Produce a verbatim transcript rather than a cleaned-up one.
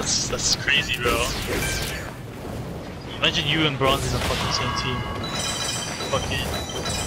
That's that's crazy, bro. Imagine you and Bronze is on fucking same team. Fuck it.